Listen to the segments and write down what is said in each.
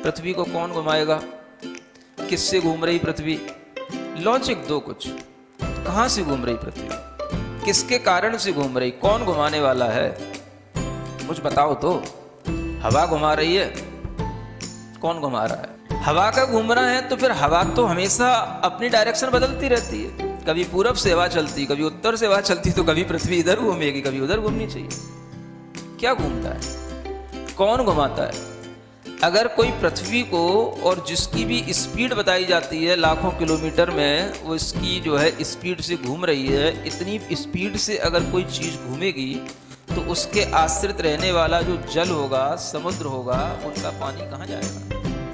पृथ्वी को कौन घुमाएगा, किससे घूम रही पृथ्वी, लॉजिक दो कुछ। कहां से घूम रही पृथ्वी, किसके कारण से घूम रही, कौन घुमाने वाला है, कुछ बताओ तो। हवा घुमा रही है, कौन घुमा रहा है, हवा का घूमना है तो फिर हवा तो हमेशा अपनी डायरेक्शन बदलती रहती है। कभी पूरब से हवा चलती, कभी उत्तर से हवा चलती, तो कभी पृथ्वी इधर घूमेगी, कभी उधर घूमनी चाहिए। क्या घूमता है, कौन घुमाता है? अगर कोई पृथ्वी को, और जिसकी भी स्पीड बताई जाती है लाखों किलोमीटर में, वो इसकी जो है स्पीड से घूम रही है, इतनी स्पीड से अगर कोई चीज़ घूमेगी तो उसके आश्रित रहने वाला जो जल होगा, समुद्र होगा, उनका पानी कहाँ जाएगा?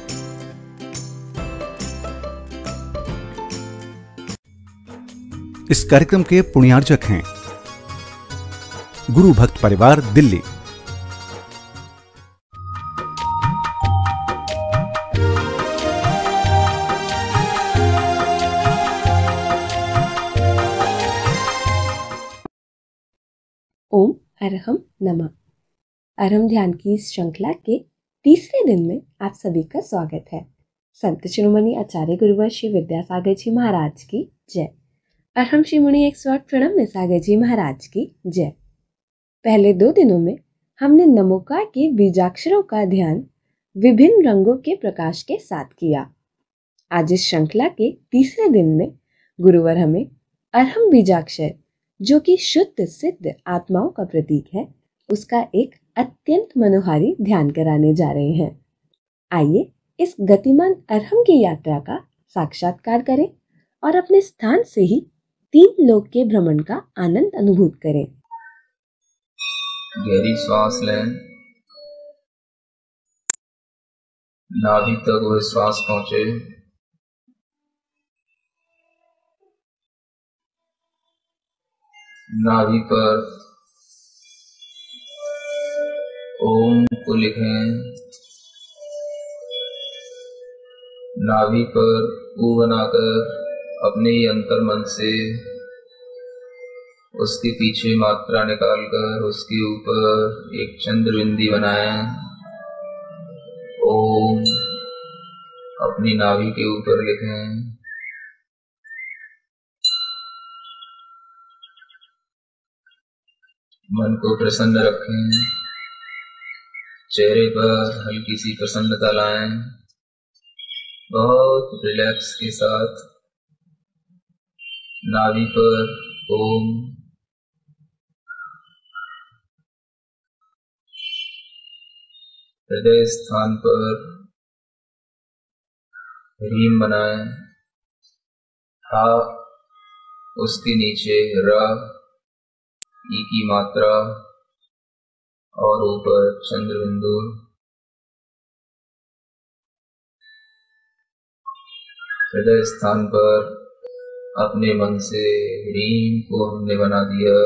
इस कार्यक्रम के पुण्यार्जक हैं गुरु भक्त परिवार, दिल्ली। ओम अरहम नमः। अरहम ध्यान की इस श्रृंखला के तीसरे दिन में आप सभी का स्वागत है। संत शिरोमणि आचार्य गुरुवर श्री विद्यासागर जी महाराज की जय। अरहम श्री मुनि 108 प्रणव निसागर जी महाराज की जय। पहले 2 दिनों में हमने नमोकार के बीजाक्षरों का ध्यान विभिन्न रंगों के प्रकाश के साथ किया। आज इस श्रृंखला के तीसरे दिन में गुरुवर हमें अरहम बीजाक्षर, जो कि शुद्ध सिद्ध आत्माओं का प्रतीक है, उसका एक अत्यंत मनोहारी ध्यान कराने जा रहे हैं। आइए इस गतिमान अरहम की यात्रा का साक्षात्कार करें और अपने स्थान से ही 3 लोक के भ्रमण का आनंद अनुभूत करें। गहरी सांस लें, नाभि तक वह श्वास पहुंचे। नाभि पर ओम को लिखें, नाभि पर ऊ बनाकर अपने ही अंतर मन से उसके पीछे मात्रा निकालकर उसके ऊपर एक चंद्र बिंदी बनाएं। ओम अपनी नाभि के ऊपर लिखें। मन को प्रसन्न रखें, चेहरे पर हल्की सी प्रसन्नता लाएं, बहुत रिलैक्स के साथ। नाभि पर ओम, हृदय स्थान पर ह्रीम बनाएं, हा उसके नीचे र, ई की मात्रा और ऊपर चंद्र बिंदु। हृदय स्थान पर अपने मन से ह्रीम को हमने बना दिया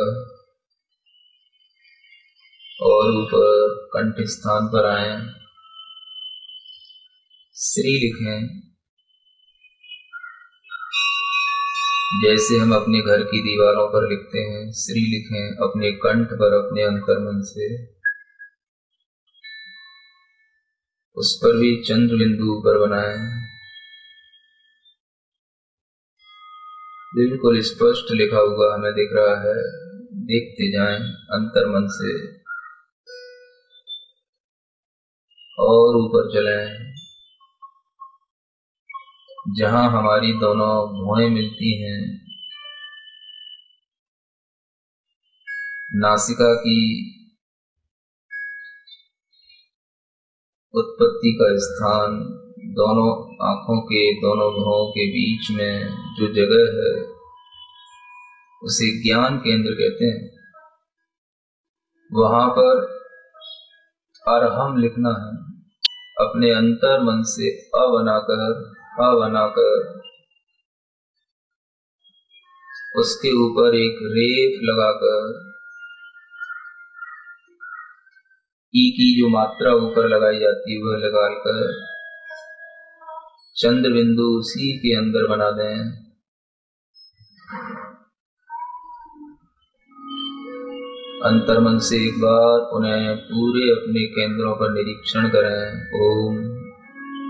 और ऊपर कंठ स्थान पर आए, श्री लिखें। जैसे हम अपने घर की दीवारों पर लिखते हैं, श्री लिखें अपने कंठ पर, अपने अंतर्मन से। उस पर भी चंद्र बिंदु ऊपर बनाएं, बिल्कुल स्पष्ट लिखा हुआ हमें दिख रहा है, देखते जाएं अंतर्मन से और ऊपर चलें। जहां हमारी दोनों भुएं मिलती हैं, नासिका की उत्पत्ति का स्थान, दोनों आंखों के दोनों भुवों के बीच में जो जगह है, उसे ज्ञान केंद्र कहते हैं। वहां पर अरहम लिखना है, अपने अंतर मन से अ बनाकर, आ बनाकर उसके ऊपर एक रेख लगाकर, ई की जो मात्रा ऊपर लगाई जाती है वह लगाकर चंद्र बिंदु उसी के अंदर बना दें। अंतर्मन से एक बार पुनः पूरे अपने केंद्रों पर निरीक्षण करें। ओम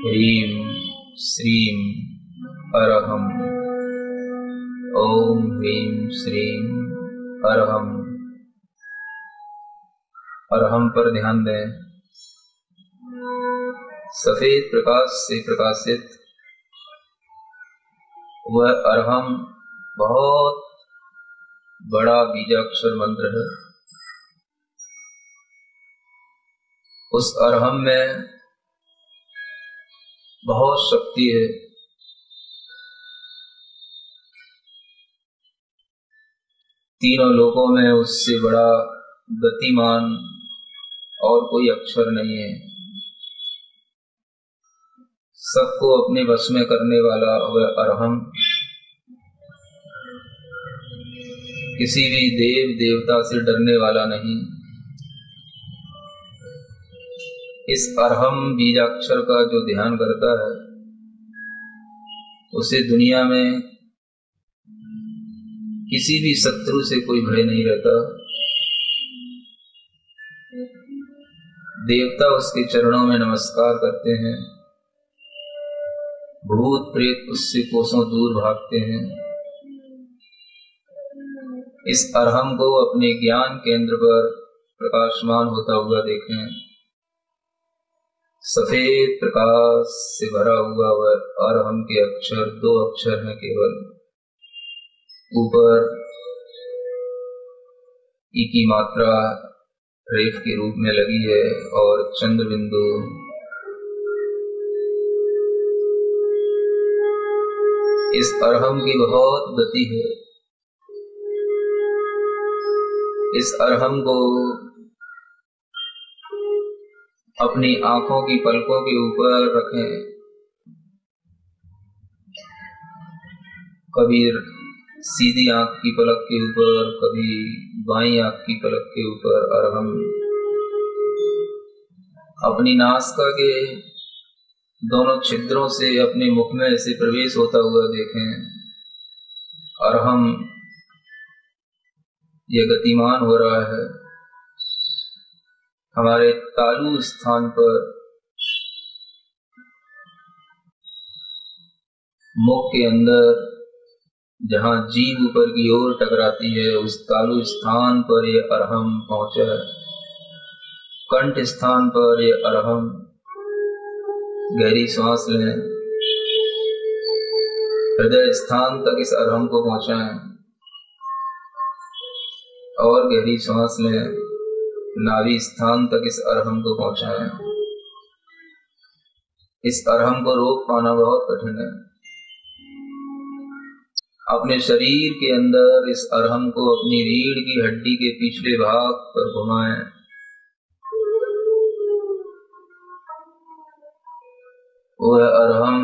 ह्रीं श्रीं अरहं। ओम ह्रीं श्रीं अरहं। अरहं पर ध्यान दें। सफेद प्रकाश से प्रकाशित वह अरहम बहुत बड़ा बीजाक्षर मंत्र है। उस अरहम में बहुत शक्ति है। तीनों लोकों में उससे बड़ा गतिमान और कोई अक्षर नहीं है। सबको अपने वश में करने वाला वह अरहम किसी भी देव देवता से डरने वाला नहीं। इस अरहम बीजाक्षर का जो ध्यान करता है उसे दुनिया में किसी भी शत्रु से कोई भय नहीं रहता। देवता उसके चरणों में नमस्कार करते हैं। भूत प्रेत उससे कोसों दूर भागते हैं। इस अरहम को अपने ज्ञान केंद्र पर प्रकाशमान होता हुआ देखें। सफेद प्रकाश से भरा हुआ वह अरहम के अक्षर 2 अक्षर हैं केवल। ऊपर ई की मात्रा रेख के रूप में लगी है और चंद्र बिंदु इस अरहम की बहुत गति है। इस अरहम को अपनी आंखों की पलकों के ऊपर रखें। कभी सीधी आंख की पलक के ऊपर, कभी बाईं आंख की पलक के ऊपर अरहम अपनी नासिका के दोनों छिद्रों से अपने मुख में ऐसे प्रवेश होता हुआ देखें। अरहम ये गतिमान हो रहा है। हमारे तालु स्थान पर मुख के अंदर जहाँ जीभ ऊपर की ओर टकराती है उस तालु स्थान पर ये अरहम पहुंचा है। कंठ स्थान पर ये अरहम। गहरी सांस लें। हृदय स्थान तक इस अरहम को पहुंचाएं और गहरी सांस लें। नाभि स्थान तक इस अरहम को पहुंचाएं। इस अरहम को रोक पाना बहुत कठिन है। अपने शरीर के अंदर इस अरहम को अपनी रीढ़ की हड्डी के पिछले भाग पर घुमाएं। वह अरहम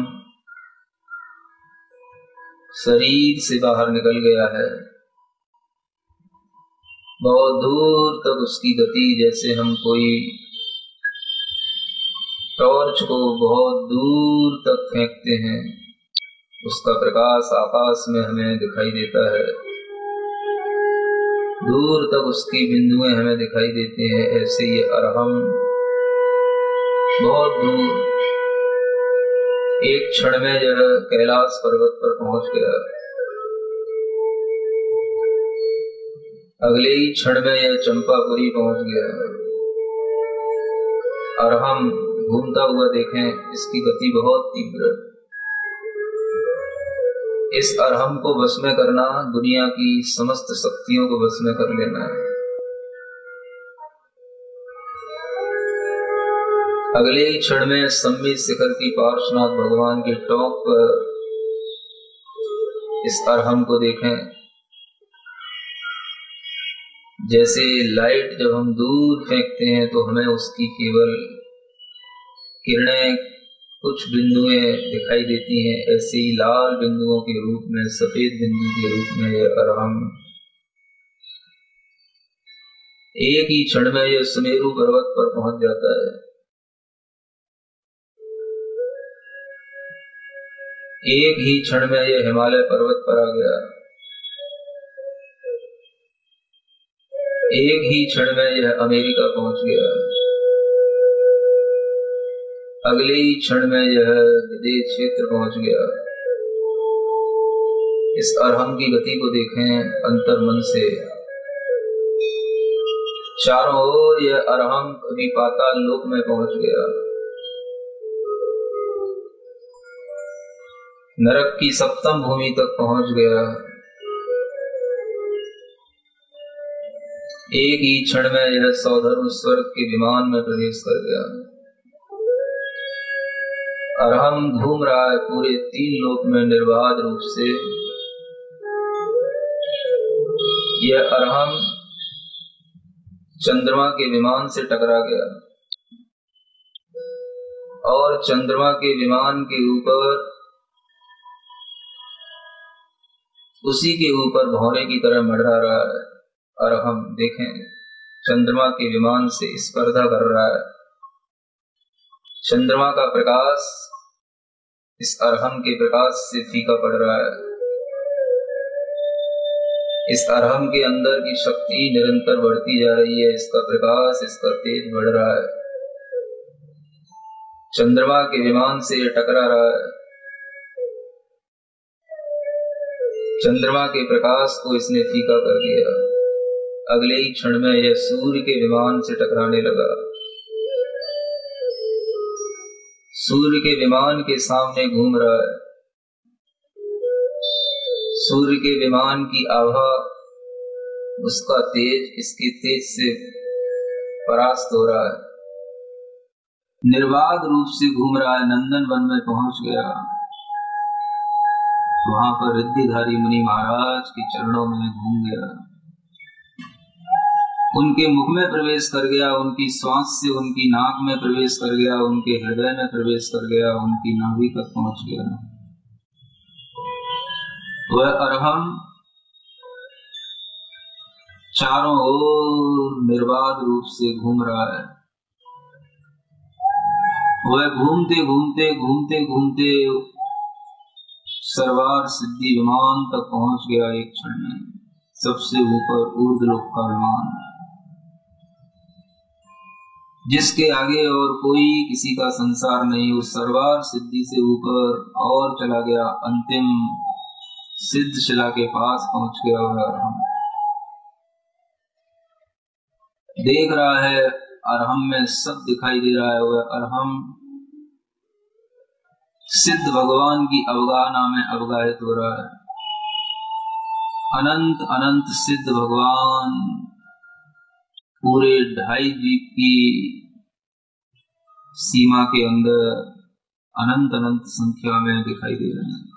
शरीर से बाहर निकल गया है। बहुत दूर तक उसकी गति, जैसे हम कोई टॉर्च को बहुत दूर तक फेंकते हैं, उसका प्रकाश आकाश में हमें दिखाई देता है। दूर तक उसकी बिंदुएं हमें दिखाई देती हैं। ऐसे ये अरहम बहुत दूर एक क्षण में यह कैलाश पर्वत पर पहुंच गया। अगले ही क्षण में यह चंपापुरी पहुंच गया। अरहम घूमता हुआ देखें, इसकी गति बहुत तीव्र। इस अरहम को वश में करना दुनिया की समस्त शक्तियों को वश में कर लेना है। अगले ही क्षण में सम्मित शिखर की पार्श्वनाथ भगवान की टोक पर इस अरहम को देखें। जैसे लाइट जब हम दूर फेंकते हैं तो हमें उसकी केवल किरणें कुछ बिंदुएं दिखाई देती हैं, ऐसे ही लाल बिंदुओं के रूप में, सफेद बिंदु के रूप में यह अरहम एक ही क्षण में यह सुमेरु पर्वत पर पहुंच जाता है। एक ही क्षण में यह हिमालय पर्वत पर आ गया। एक ही क्षण में यह अमेरिका पहुंच गया। अगले ही क्षण में यह विदेह क्षेत्र पहुंच गया। इस अरहम की गति को देखें अंतर्मन से। चारों ओर यह अरहम कभी पाताल लोक में पहुंच गया, नरक की सप्तम भूमि तक पहुंच गया। एक ही क्षण में यह सौधर्म स्वर्ग के विमान में प्रवेश कर गया। अरहम घूम रहा है पूरे 3 लोक में निर्बाध रूप से। यह अरहम चंद्रमा के विमान से टकरा गया और चंद्रमा के विमान के ऊपर, उसी के ऊपर भौरे की तरह मंडरा रहा है। अरहम देखें, चंद्रमा के विमान से स्पर्धा कर रहा है। चंद्रमा का प्रकाश इस अरहम के प्रकाश से फीका पड़ रहा है। इस अरहम के अंदर की शक्ति निरंतर बढ़ती जा रही है। इसका प्रकाश, इसका तेज बढ़ रहा है। चंद्रमा के विमान से यह टकरा रहा है। चंद्रमा के प्रकाश को इसने फीका कर दिया। अगले ही क्षण में यह सूर्य के विमान से टकराने लगा। सूर्य के विमान के सामने घूम रहा है। सूर्य के विमान की आभा, उसका तेज इसके तेज से परास्त हो रहा है। निर्बाध रूप से घूम रहा है। नंदन वन में पहुंच गया। वहां पर रिद्धिधारी मुनि महाराज के चरणों में घूम गया। उनके मुख में प्रवेश कर गया, उनकी श्वास से उनकी नाक में प्रवेश कर गया, उनके हृदय में प्रवेश कर गया, उनकी नाभि तक पहुंच गया। वह अरहम चारों ओर निर्बाध रूप से घूम रहा है। वह घूमते घूमते घूमते घूमते सर्वार सिद्धि विमान तक पहुंच गया। एक क्षण में सबसे ऊपर ऊर्ध्वलोक का विमान, जिसके आगे और कोई किसी का संसार नहीं, उस सर्वार सिद्धि से ऊपर और चला गया। अंतिम सिद्ध शिला के पास पहुंच गया। अरहम देख रहा है, अरहम में सब दिखाई दे रहा है। वह अरहम सिद्ध भगवान की अवगाहना में अवगाहित हो रहा है। अनंत अनंत सिद्ध भगवान पूरे 2.5 द्वीप की सीमा के अंदर अनंत अनंत संख्या में दिखाई दे रहे हैं।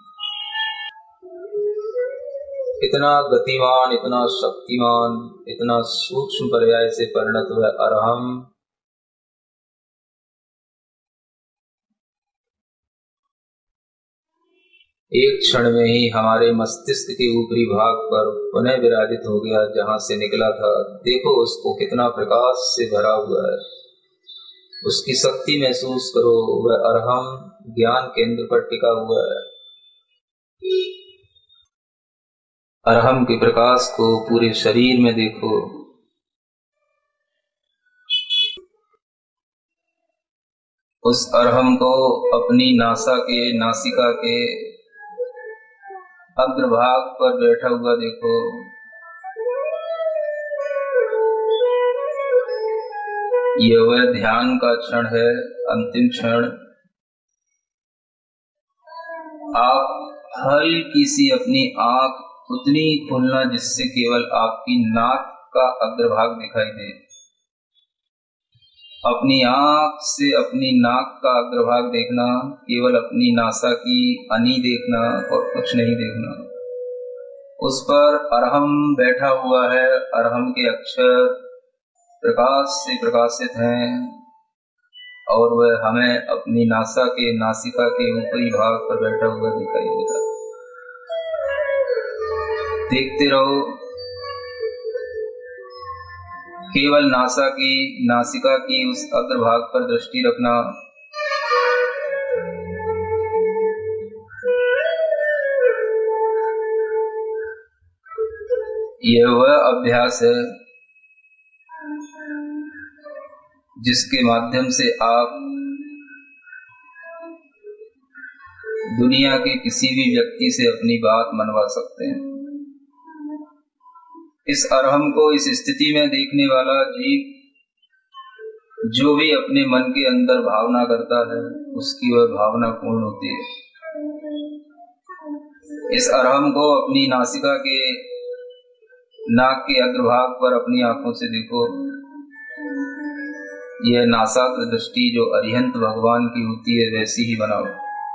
इतना गतिमान, इतना शक्तिमान, इतना सूक्ष्म पर्याय से परिणत हुआ अरहम एक क्षण में ही हमारे मस्तिष्क के ऊपरी भाग पर पुनः विराजित हो गया, जहां से निकला था। देखो उसको कितना प्रकाश से भरा हुआ है। उसकी शक्ति महसूस करो। वह अरहम ज्ञान केंद्र पर टिका हुआ है। अरहम के प्रकाश को पूरे शरीर में देखो। उस अरहम को अपनी नासिका के अग्रभाग पर बैठा हुआ देखो। यह वह ध्यान का क्षण है, अंतिम क्षण। आप हल्की सी अपनी आंख उतनी खोलना जिससे केवल आपकी नाक का अग्रभाग दिखाई दे। अपनी आंख से अपनी नाक का अग्रभाग देखना, केवल अपनी नासा की अनी देखना और कुछ नहीं देखना। उस पर अरहम बैठा हुआ है। अरहम के अक्षर प्रकाश से प्रकाशित हैं और वह हमें अपनी नासिका के ऊपरी भाग पर बैठा हुआ दिखाई देता। देखते रहो। केवल नासिका की उस अग्रभाग पर दृष्टि रखना। यह वह अभ्यास है जिसके माध्यम से आप दुनिया के किसी भी व्यक्ति से अपनी बात मनवा सकते हैं। इस अरहम को इस स्थिति में देखने वाला जीव जो भी अपने मन के अंदर भावना करता है उसकी वह भावना पूर्ण होती है। इस अरहम को अपनी नासिका के नाक के अग्रभाग पर अपनी आंखों से देखो। यह नासाग्र दृष्टि जो अरिहंत भगवान की होती है वैसी ही बनाओ।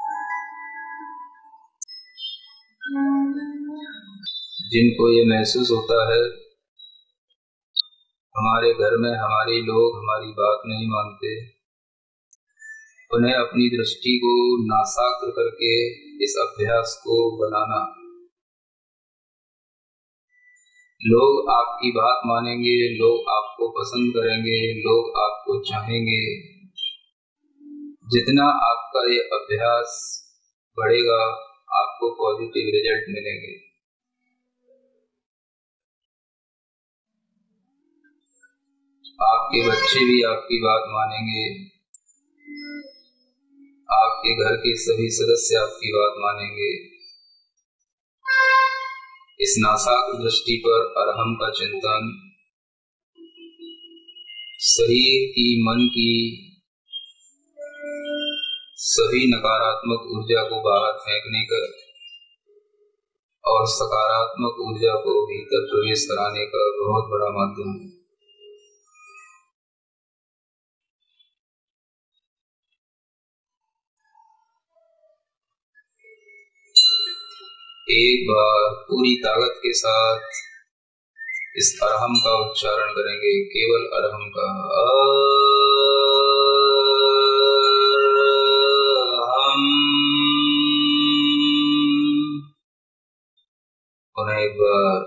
जिनको ये महसूस होता है हमारे घर में हमारे लोग हमारी बात नहीं मानते, उन्हें अपनी दृष्टि को नासाग्र करके इस अभ्यास को बनाना। लोग आपकी बात मानेंगे, लोग आपको पसंद करेंगे, लोग आपको चाहेंगे। जितना आपका ये अभ्यास बढ़ेगा आपको पॉजिटिव रिजल्ट मिलेंगे। आपके बच्चे भी आपकी बात मानेंगे, आपके घर के सभी सदस्य आपकी बात मानेंगे। इस नासाग्र दृष्टि पर अरहम का चिंतन शरीर की, मन की सभी नकारात्मक ऊर्जा को बाहर फेंकने का और सकारात्मक ऊर्जा को भीतर प्रवेश कराने का बहुत बड़ा माध्यम है। एक बार पूरी ताकत के साथ इस अरहम का उच्चारण करेंगे, केवल अरहम का अरहम। और एक बार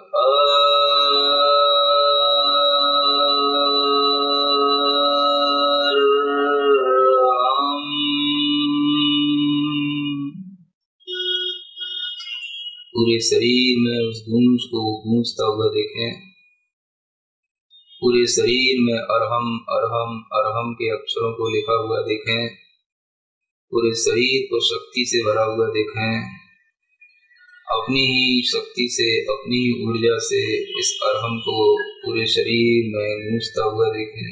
पूरे शरीर में उस गूंज को गूंजता हुआ देखें। पूरे शरीर में अरहम अरहम अरहम के अक्षरों को लिखा हुआ देखें। पूरे शरीर को शक्ति से भरा हुआ देखें। अपनी ही शक्ति से, अपनी ही ऊर्जा से इस अरहम को पूरे शरीर में गूंजता हुआ देखें।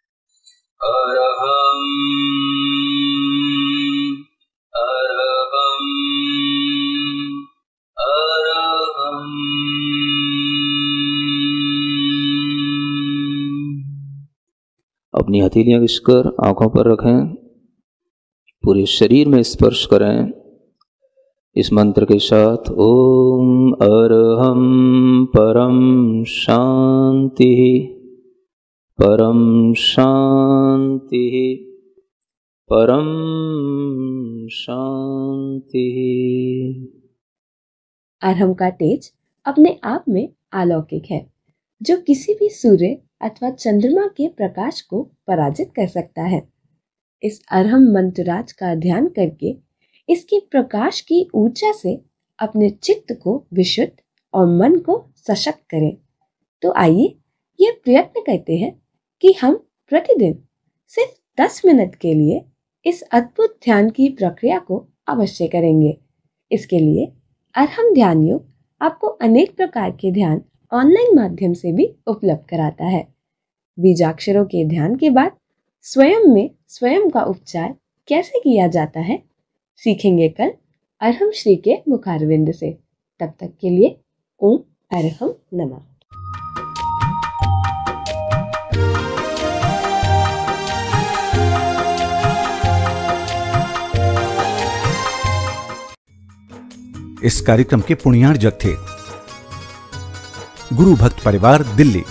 अरहम अरहम अरहम। अपनी हथेलियां घिसकर आंखों पर रखें, पूरे शरीर में स्पर्श करें इस मंत्र के साथ। ओम अरहम परम शांति परम शांति परम शांति। अरहम का तेज अपने आप में अलौकिक है, जो किसी भी सूर्य अथवा चंद्रमा के प्रकाश को पराजित कर सकता है। इस अरहम मंत्रराज का ध्यान करके इसके प्रकाश की ऊर्जा से अपने चित्त को विशुद्ध और मन को सशक्त करें। तो आइए ये प्रयत्न करते हैं कि हम प्रतिदिन सिर्फ 10 मिनट के लिए इस अद्भुत ध्यान की प्रक्रिया को अवश्य करेंगे। इसके लिए अरहम ध्यान योग आपको अनेक प्रकार के ध्यान ऑनलाइन माध्यम से भी उपलब्ध कराता है। बीजाक्षरों के ध्यान के बाद स्वयं में स्वयं का उपचार कैसे किया जाता है सीखेंगे कल अरहम श्री के मुखारविंद से। तब तक के लिए ओम अरहम नमः। इस कार्यक्रम के पुण्यार्जक थे गुरु भक्त परिवार, दिल्ली।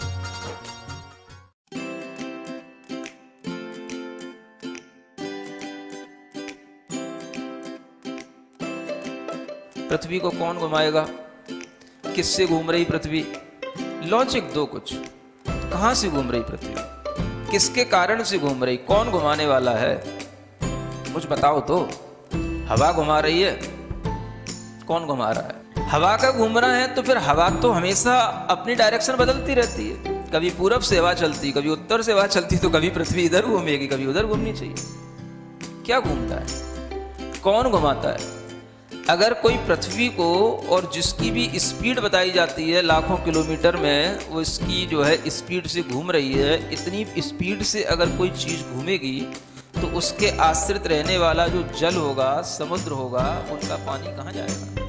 पृथ्वी को कौन घुमाएगा? किससे घूम रही पृथ्वी? लॉजिक दो कुछ। कहां से घूम रही पृथ्वी? किसके कारण से घूम रही? कौन घुमाने वाला है? कुछ बताओ तो। हवा घुमा रही है? कौन घुमा रहा है? हवा का घूमना है तो फिर हवा तो हमेशा अपनी डायरेक्शन बदलती रहती है। कभी पूरब से हवा चलती, कभी उत्तर से हवा चलती, तो कभी पृथ्वी इधर घूमेगी, कभी उधर घूमनी चाहिए। क्या घूमता है? कौन घुमाता है? अगर कोई पृथ्वी को, और जिसकी भी स्पीड बताई जाती है लाखों किलोमीटर में, वो इसकी जो है स्पीड से घूम रही है, इतनी स्पीड से अगर कोई चीज़ घूमेगी तो उसके आश्रित रहने वाला जो जल होगा, समुद्र होगा, उनका पानी कहाँ जाएगा?